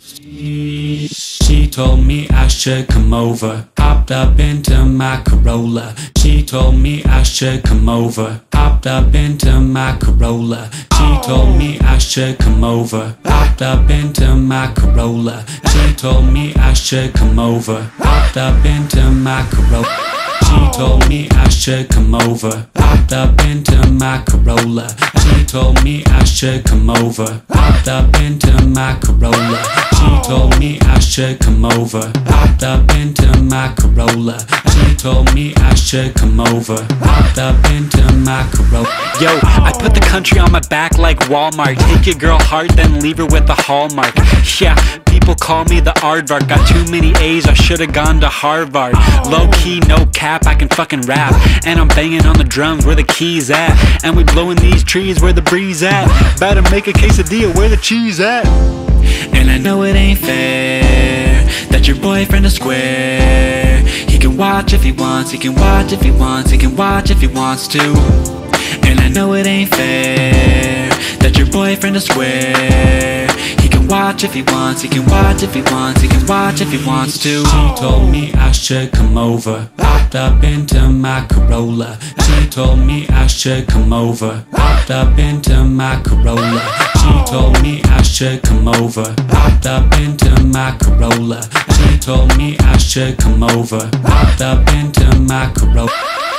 She told me I should come over, hopped up into my Corolla. She told me I should come over, hopped up into my Corolla. She told me I should come over, hopped up into my Corolla. She told me I should come over, hopped up into my Corolla. She told me I should come over, hopped up into my Corolla. She told me I should come over, hopped up into my Corolla. She told me I should come over, hopped up into my Corolla. She told me I should come over, hopped up into my Corolla. Yo, I put the country on my back like Walmart. Take your girl heart, then leave her with a hallmark. Yeah, people call me the aardvark. Got too many A's, I should've gone to Harvard. Low key, no cap, I can fucking rap. And I'm banging on the drums where the keys at. And we blowing these trees where the breeze at. About to make a quesadilla where the cheese at. And I know it ain't fair that your boyfriend is square. He can watch if he wants, he can watch if he wants, he can watch if he wants to. And I know it ain't fair that your boyfriend is square. He can watch if he wants, he can watch if he wants, he can watch if he wants to. She told me I should come over, hopped up into my Corolla. She told me I should come over, hopped up into my Corolla. She told me I should come over, hopped up into my Corolla. She told me I should come over, hopped up into my Corolla.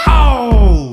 Oh!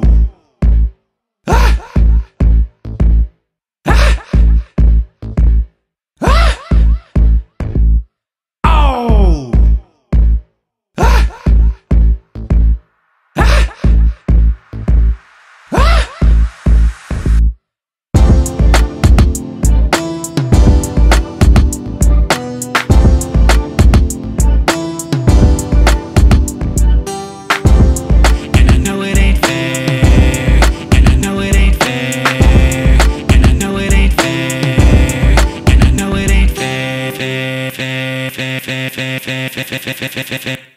Fair.